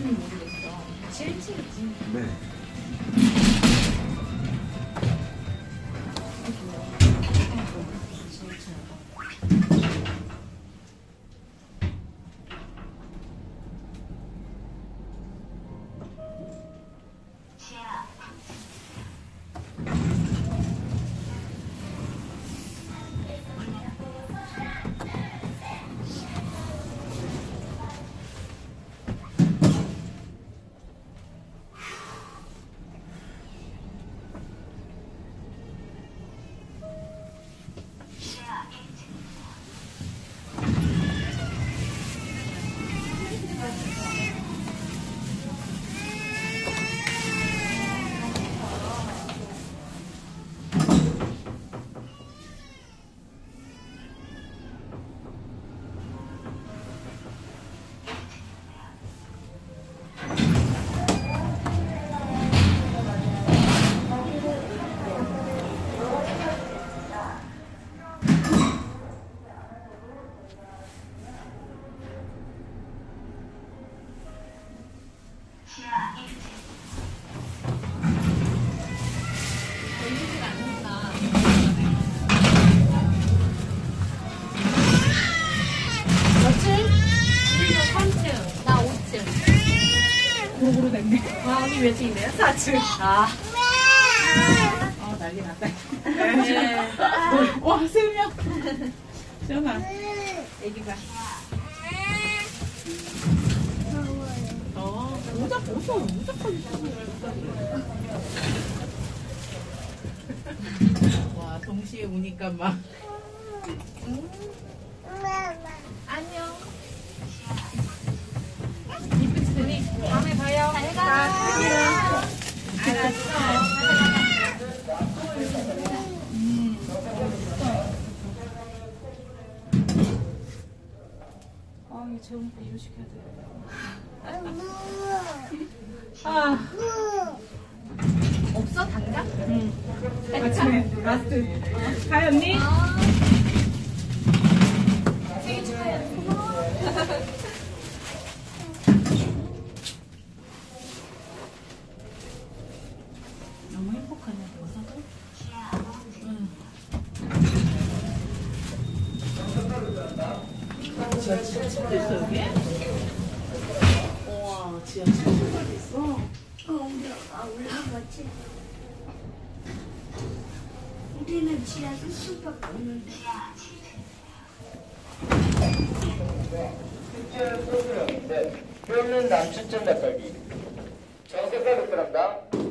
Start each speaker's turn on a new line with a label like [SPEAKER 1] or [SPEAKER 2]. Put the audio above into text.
[SPEAKER 1] 어딘지는 모르겠어. 7층이지.
[SPEAKER 2] 네.
[SPEAKER 3] 고루고루 됐네.
[SPEAKER 1] 와, 언니 몇 층인데요? 4층. 아.
[SPEAKER 3] 난리 났다.
[SPEAKER 1] 네.
[SPEAKER 3] 와, 3명. 시원아.
[SPEAKER 1] 애기가.
[SPEAKER 3] 모자 벗어. 모자까지 쓰고. 와, 동시에 우니까 막.
[SPEAKER 1] 안녕. 이쁘지, 드니? 다음에 봐요. 잘 가. 알았어. 아, 이거 재훈 이유시켜야 돼. 아. 없어, 당장?
[SPEAKER 3] 응. 아침에 라스트. 가요, 언니?
[SPEAKER 1] 생일 축하해.
[SPEAKER 3] 너무 행복하네, 벗어도. 지하 7층도 있어, 여기? 우와, 지하 7층까지 있어?
[SPEAKER 4] 올라가지. 우리는 지하수 수밖에 없는데.
[SPEAKER 5] 실제 프로그램인데 뼈는 남추천 닭갈비 정색깔 들어간다.